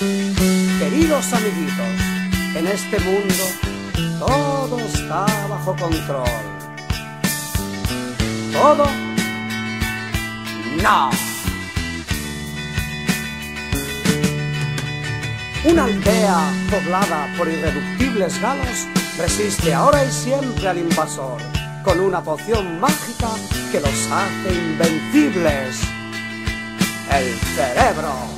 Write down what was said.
Queridos amiguitos, en este mundo todo está bajo control. ¿Todo? ¡No! Una aldea poblada por irreductibles galos resiste ahora y siempre al invasor con una poción mágica que los hace invencibles: el cerebro.